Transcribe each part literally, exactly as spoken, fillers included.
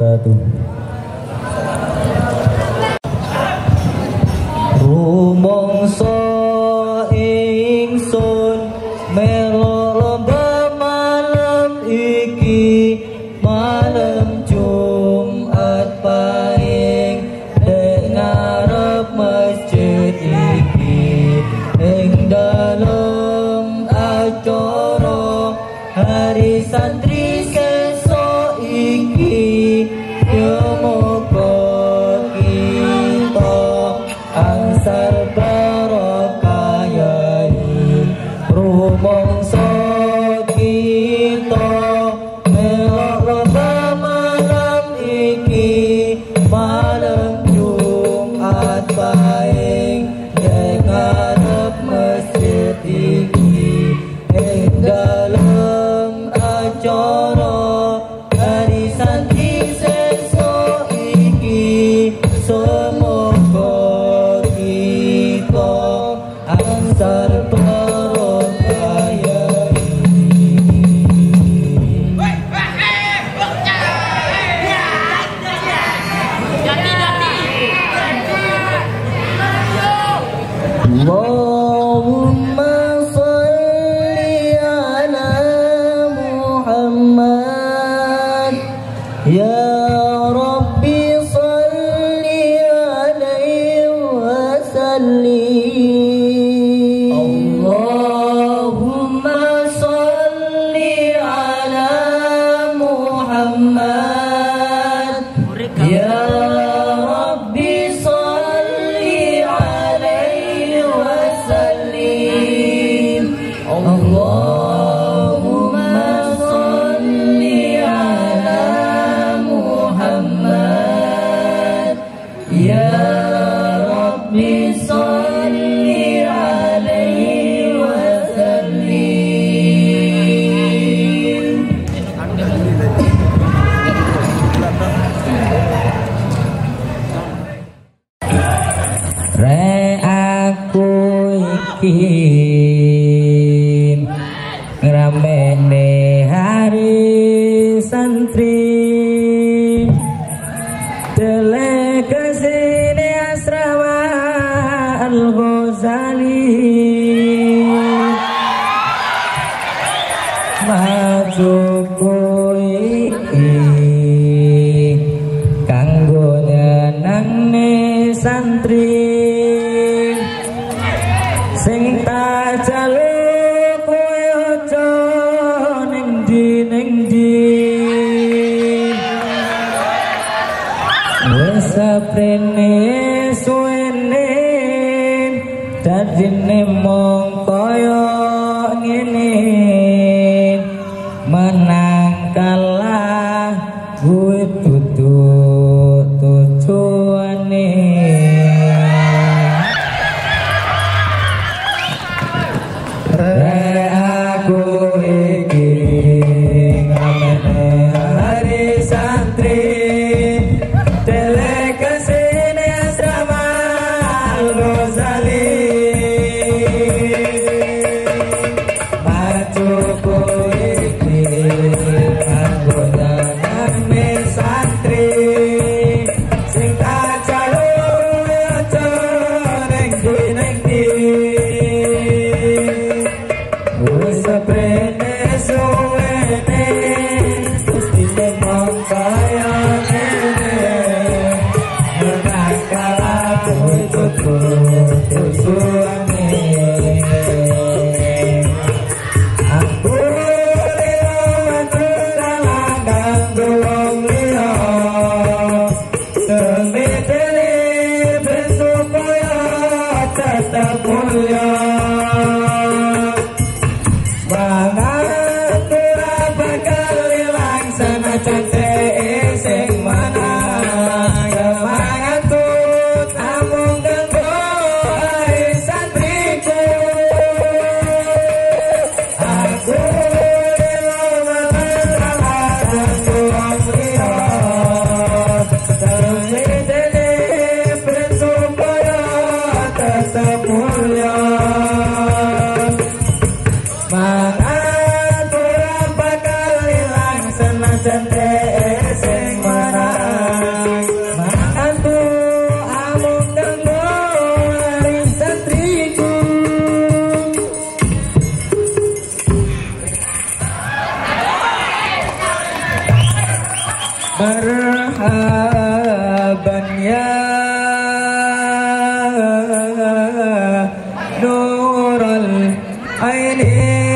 wabarakatuh. Rumangsa ingsun melo lomba malam iki, malam Jumat paing ning ngarep masjid iki, ing dalem acara hari santri sesuk iki, ya moga kita angsal barokah yai. Rumangsa kita melok lomba malam iki, malam Jumat paing ning ngarep masjid iki, ing dalem acara hari santri sesuk iki, semoga kita angsal barokah yai. Allahumma sholli ala Muhammad, ya Rabbi sholli alaihi wa sallim. Allahumma sholli ala Muhammad, ya Rabbi sholli alaihi wa sallim. Allahumma sholli ala Muhammad, ya Rabbi sholli alaihi wa sallim. Re aku iki ngramene hari santri, delegasi asrama Al-Ghazali, maju iki kanggo nyenengne santri, sing tak jaluk kowe aja ning ndi ning ndi, wis saprene suwene dadine mong kaya ngene, menang kalah gue dudu tujuane. Re aku iki ngamene hari santri, delegasi asrama Al-Ghazali, maju iki kanggo nyenengne santri, sing tak jaluk aja ning ndi ning ndi, wis saprene suwene mestine mong kaya ngene, menang kalah tutup tujuane. Aku liya mantulah kanggo wong liya, semitene ben supaya tetap mulia. Semangat ora bakal ilang senajan dhek sing mana, semangat tut amung kanggo hari santriku. Aku rela mantulah kanggo wong liya, semitene ben supaya tetap mulia. Semangat ora bakal ilang senajan dhek sing mana. marhaban ya nurul aini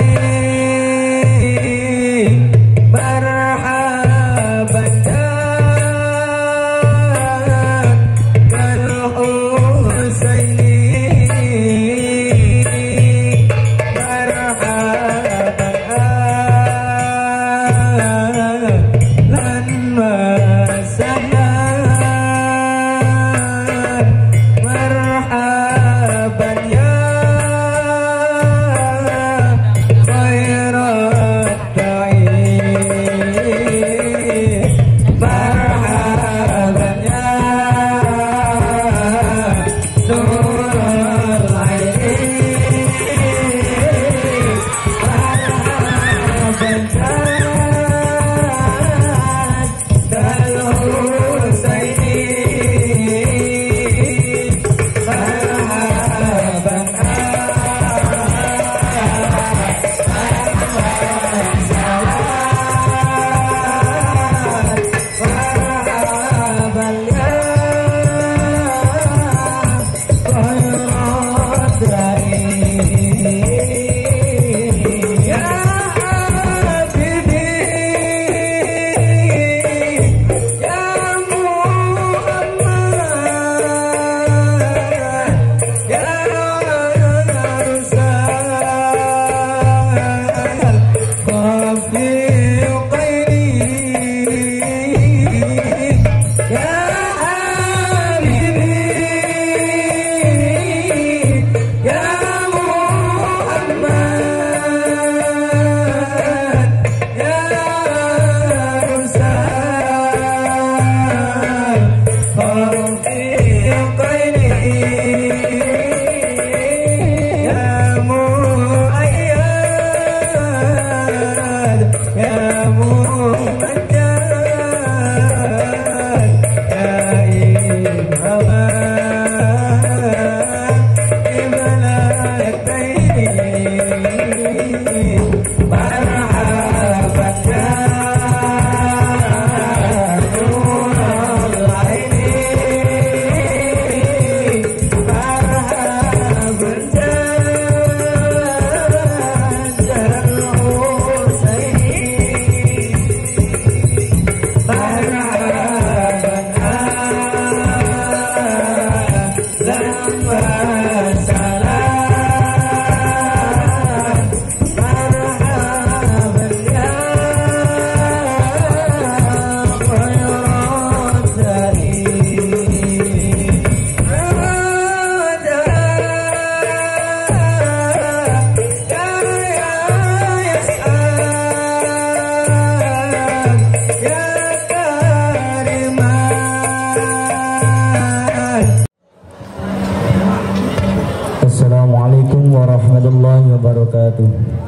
Assalamualaikum warahmatullahi wabarakatuh.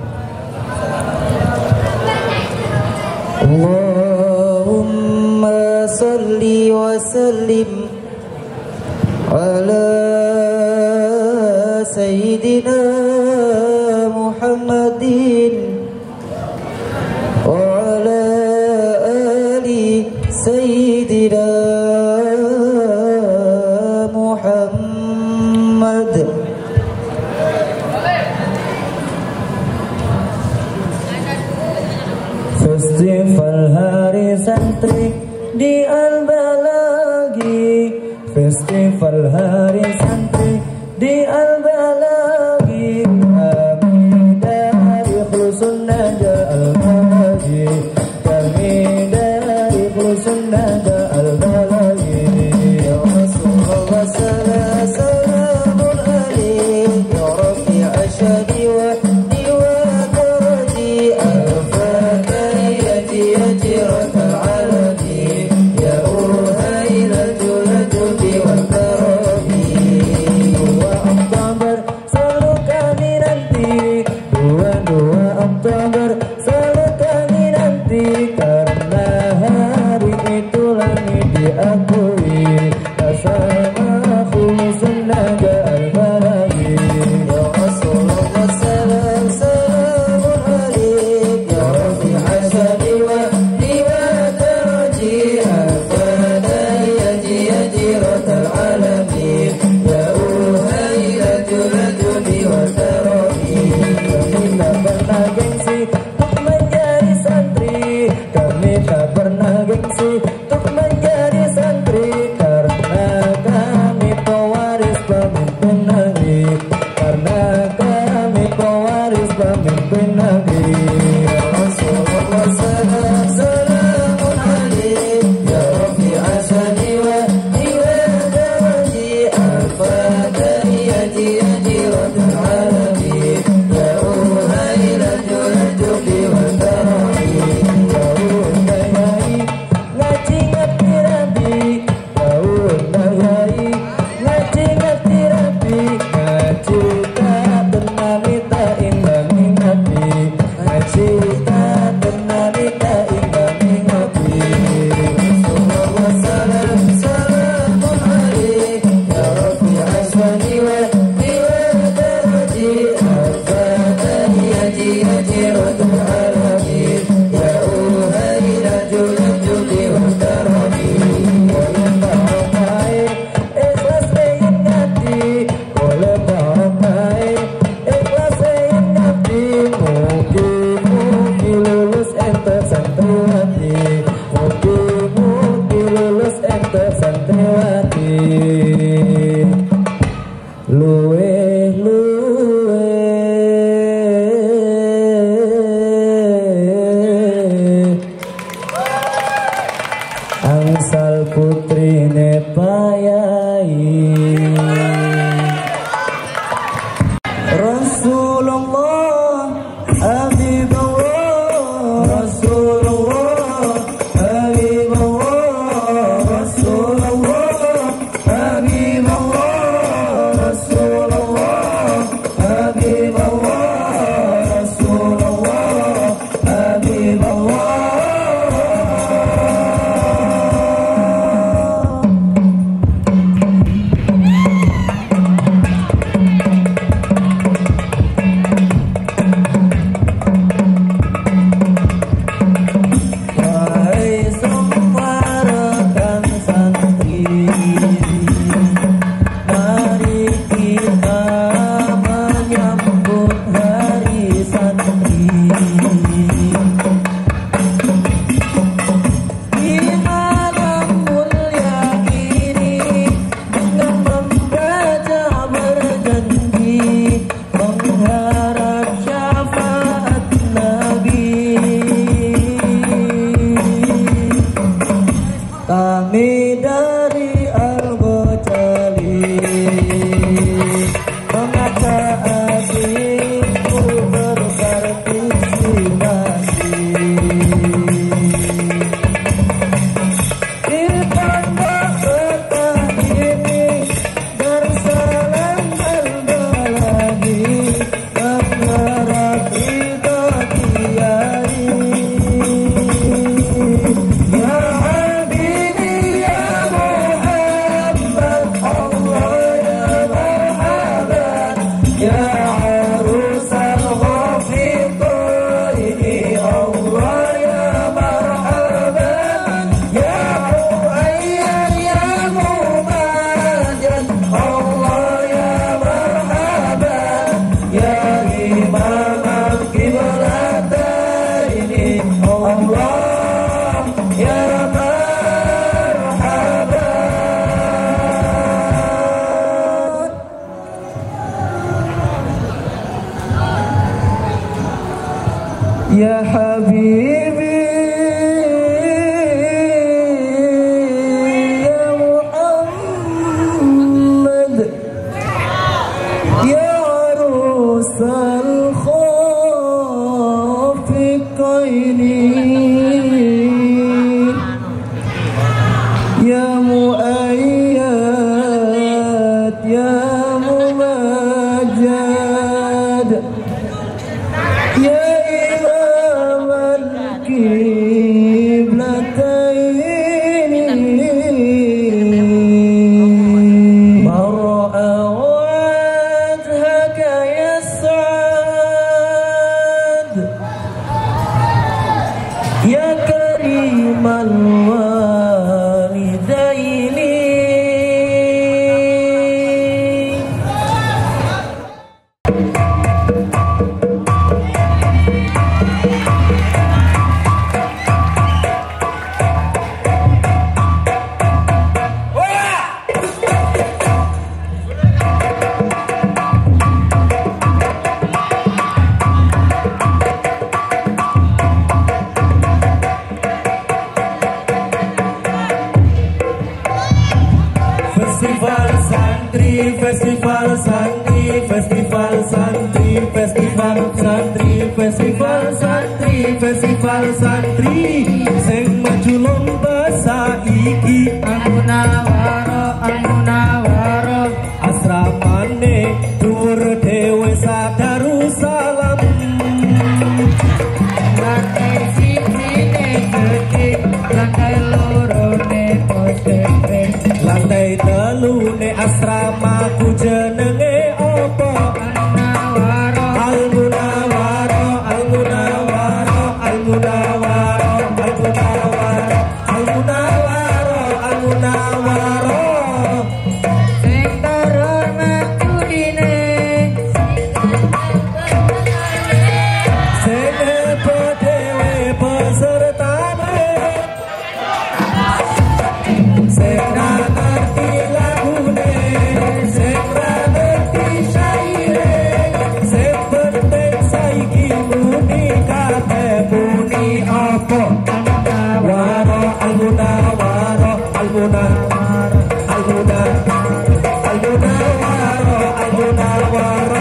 Allahumma salli wa sallim ala sayyidina Muhammadin wa ala ali sayyidina Muhammad. Festival Hari Santri di Al-Balagi, Festival Hari Santri di Al-Balagi, kami dari Khulusun Nada Al-Balagi, kami dari Khulusun Nada Al-Balagi. Ya Rasulullah salamun alaik, ya Rafi asyadi wa yeah. bin Nabi ya Rasulullah salam salamun alaik ya Rabbi asani wa iwadaji al-fatihati yadi radul alamin ya uhai rajul jubi wa tarahi ya undayai ngaji ngerti rabi ya undayai ngaji ngerti rabi ngaji tak tenani tak imbangi nabi ngaji tak tenani tak imbangi nabi Rasulullah salam salamun alaik ya Rabbi aswani wa iwadaji al-fatihati yadi yadi radul alamin ya uhai rajul judi wa tarahi oleh barokai ikhlas pengen ngati oleh barokai ikhlas pengen ngati mugi mugi lulus enter santriwati mugi mugi lulus enter santriwati luwe luwe angsal putrine payai Rasulullah Habibullah Rasulullah Habibullah Rasulullah Habibullah Rasulullah Habibullah Rasulullah Habibullah Wahai semua rekan santri, mari kita menyambut hari santri. Di malam mulia ini dengan membaca berjanji mengharap syafaat Nabi. Kami dari Al-Ghazali mengata adikku berpartisipasi di pondok petah ini bersalam al-baladi mengharap ridho tiari ya Habibi ya Muhammad Allah ya marhaban ya arusal ghafiqaini Allah ya marhaban ya Uayyan ya Mumajan Allah ya marhaban ya Imam al-Qiblataini Allah ya marhaban ya Habibi ya Muhammad ya arusal khafiqaini ya muayyad ya mumajjad ya imaman Festival santri, festival santri, sing maju lomba saiki. Al-Munawwaro, Al-Munawwaro, asramane dhuwur dhewe Sadarussalam. lantai sijine gede, lantai lorone postre, Lantai telune asramaku jenenge apa? Al-Munawwaro, Al-Munawwaro, Al-Munawwaro, Al-Munawwaro, Al-Munawwaro, Al-Munawwaro, Al-Munawwaro. sing terhormat kudine, Sing heboh dhewe pesertane, sing ra ngerti lagune, sing ra ngerti syaire, sing penting saiki muni kabeh muni apa? Waro Al-Munawwaro, Al-Munawwaro, Al-Munawwaro, Al-Munawwaro, Al-Munawwaro.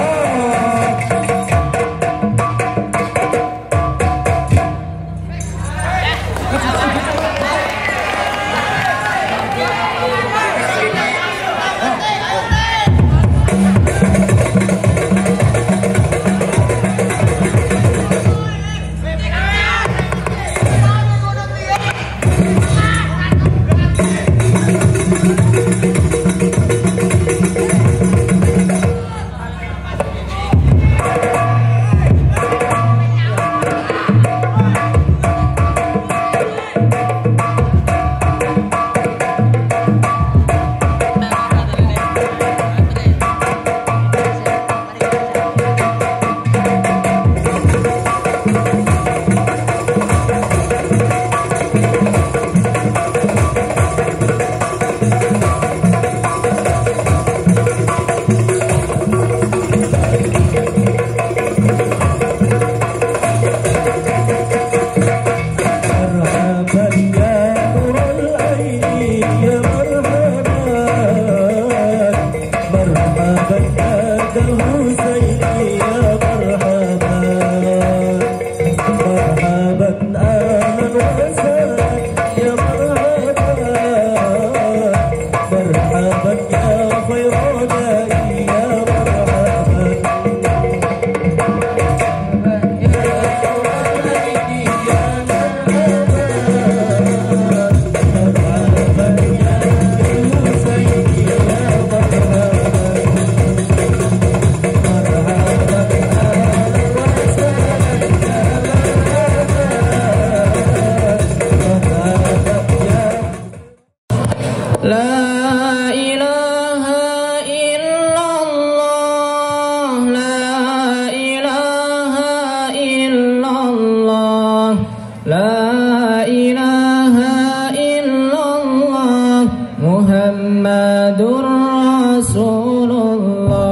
La ilaha illallah, la ilaha illallah, la ilaha illallah, Muhammadur Rasulullah.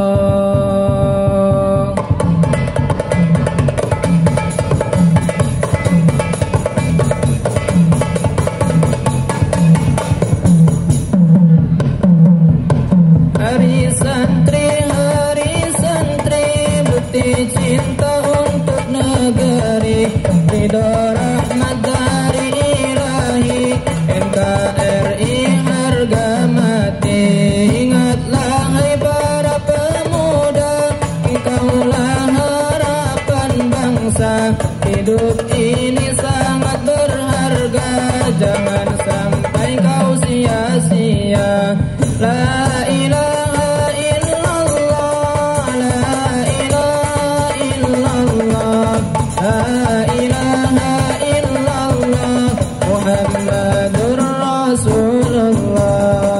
Hari santri, hari santri, bukti cinta untuk negeri, ridho rahmat dari ilahi, N K R I harga mati. Ingatlah hai para pemuda, engkaulah harapan bangsa, hidup ini sangat berharga, jangan sampai kau sia-sia. La ilaha illallah, la ilaha illallah, la ilaha illallah, Muhammadur Rasulullah.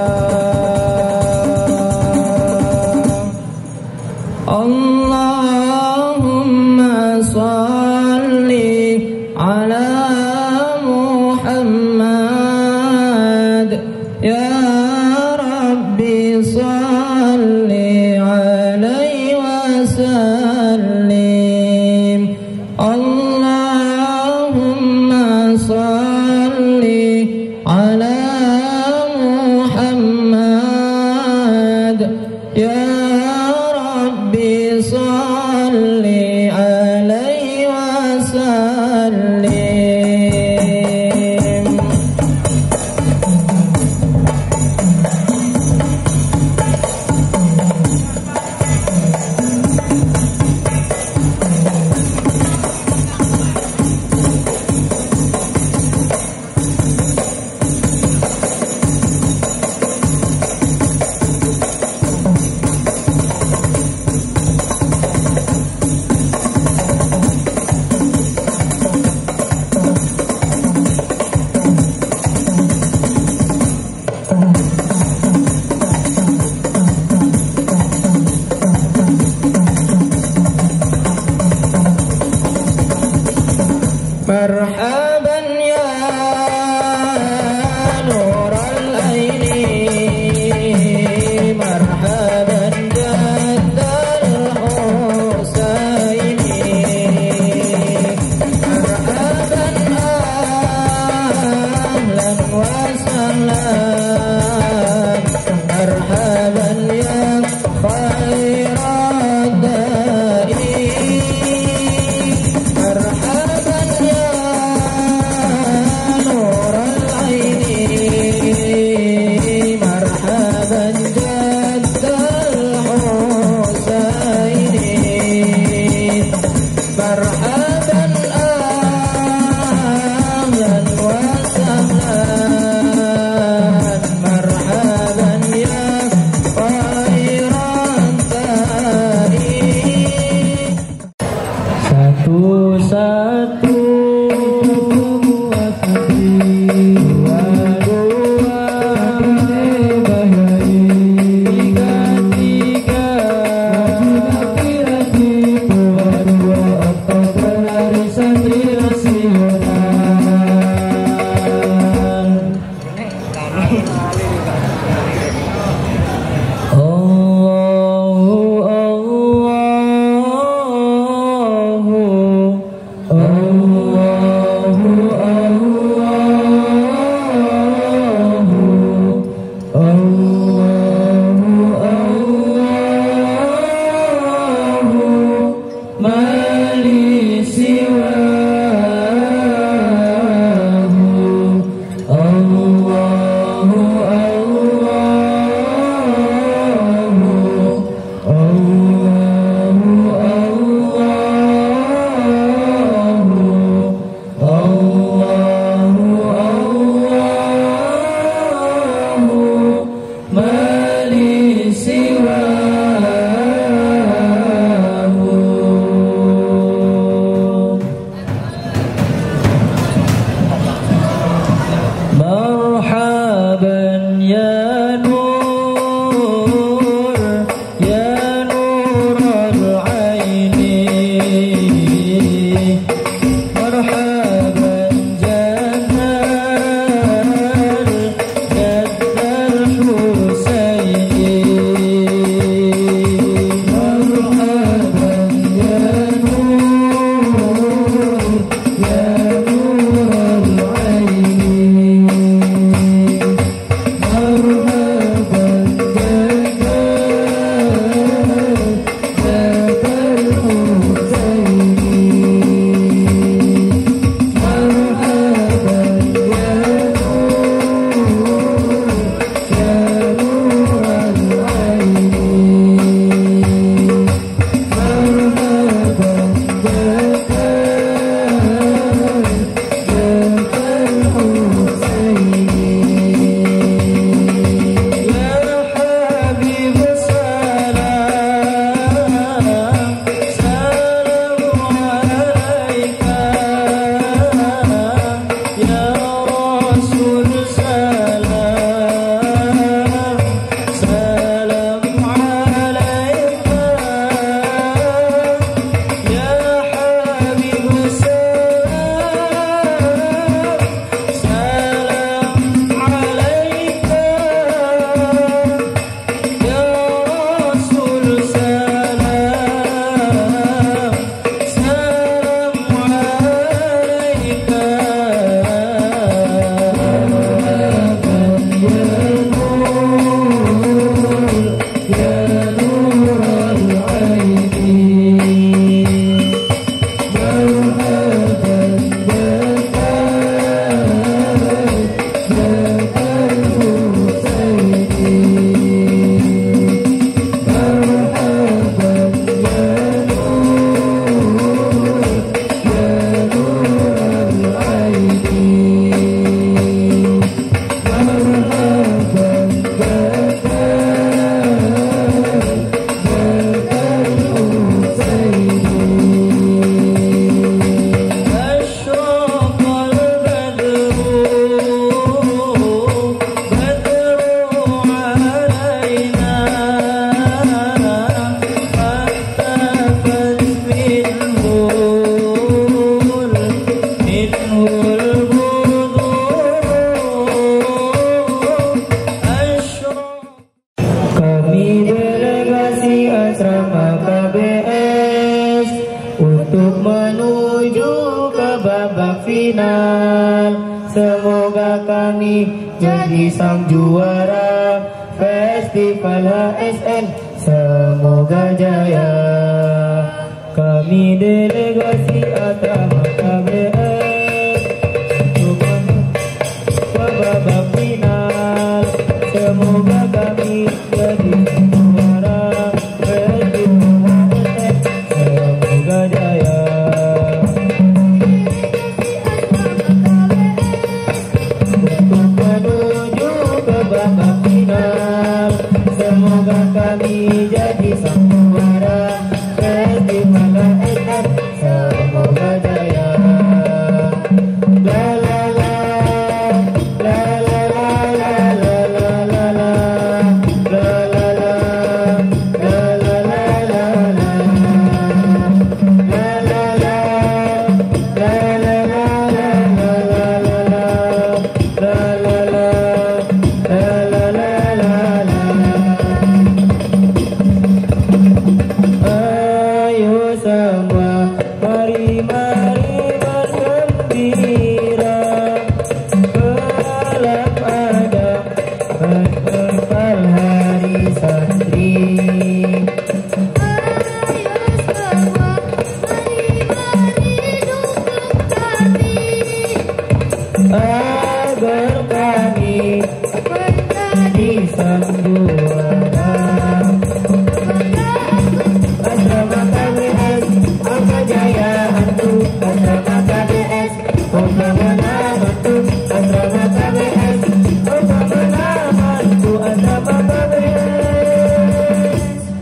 Allahumma salli ala Muhammad, ya salli alaihi wasallim. Allahumma salli ala Muhammad, ya Rabbi salli alaihi wasallim. مرحبا يا نور العين مرحبا جد الحسين مرحبا أهلا وسهلا مرحبا يا خير satu dua tiga dua tiga tiga dua dua Oktober hari santri nasional. Allahu Allahu Oh final. Semoga kami jadi sang juara Festival H S N, semoga jaya. Kami delegasi Asrama K B S ke babak final. Semoga kami jadi juara Festival H S N, semoga jaya. Untuk menuju ke babak final, semoga kami jadi sang juara Festival H S N, semoga jaya. La la la, la la la la la la la la, la la la, la la la la la, la la la, la la la la la la la, la la la, la la la la. Ayo semua, mari mari bergembira, dalam ada festival hari santri. Agar kami menjadi sang juara Asrama K B S, Angka Jaya Hantu. Asrama K B S, Angka Menang Hantu. Asrama K B S, Angka Menang Hantu. Asrama K B S.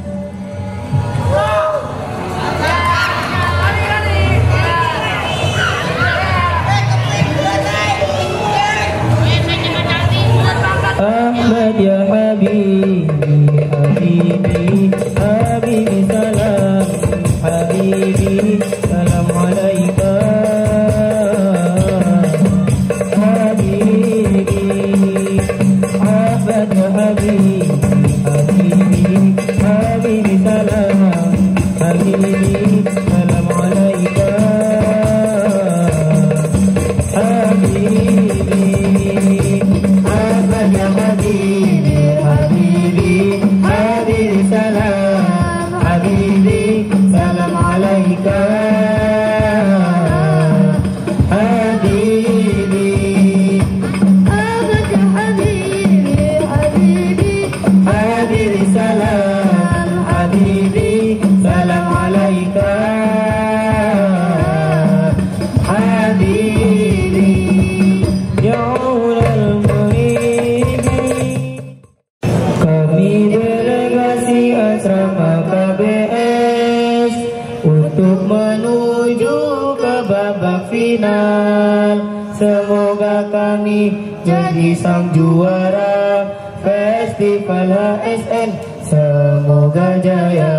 Ahmad ya Habibi, Habibi, Habibi salam, Habibi salam alaika, Habibi, Ahmad ya Habibi, Habibi, Habibi salam, Habibi salam alaika, Habibi. Ahmad ya Habibi, Habibi, Habibi salam, Habibi salam alaika, Habibi. Ahmad ya Habibi, Habibi, Habibi salam, Habibi salam alaika, Habibi. Ya ulal kami delegasi Asrama K B S untuk menuju ke babak final. Semoga kami jadi sang juara Festival H S N, semoga jaya.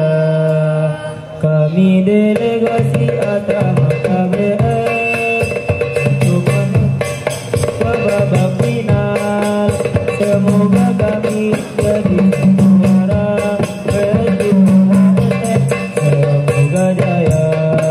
Kami delegasi Asrama K B S untuk menuju ke babak final. Semoga kami jadi juara Festival H S N, semoga jaya.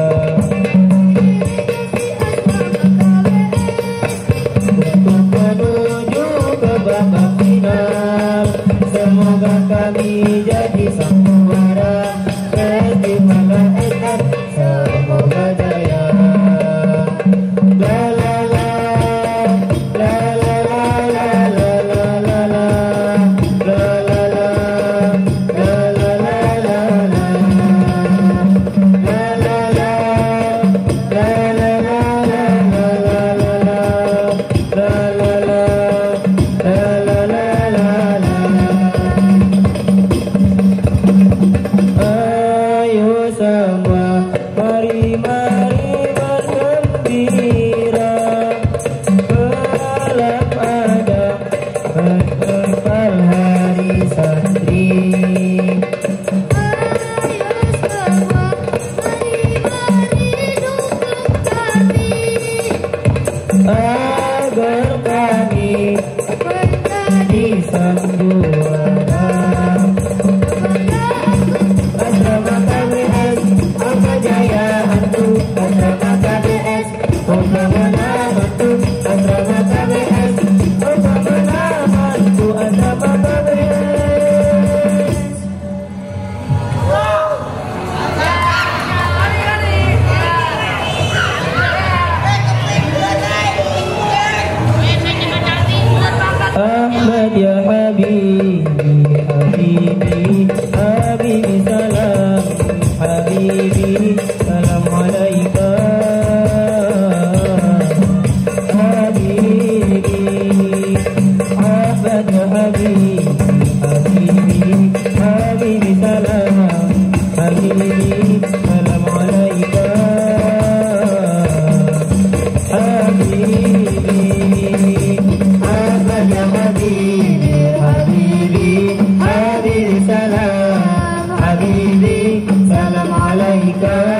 Untuk menuju ke babak final, semoga kami jadi sang juara Festival H S N, semoga jaya. La la la, la la la la la la la la, la la la, la la la la la, la la la, la la la la la la la la. Ayo semua, mari mari bergembira, dalam ada festival hari santri. Agar kami menjadi sang juara Asrama K B S, Angka Jaya Hantu. Asrama K B S, Angka Menang asrama K B S untuk menamanku asrama K B S. Ahmad ya Habibi, Habibi, Habibi salam, Habibi salam alaika, Habibi, Ahmad ya Habibi, Habibi, Habibi salam, Habibi salam alaika, Habibi. Ya Habibi, Habibi, Habibi salam, Habibi salam alaika.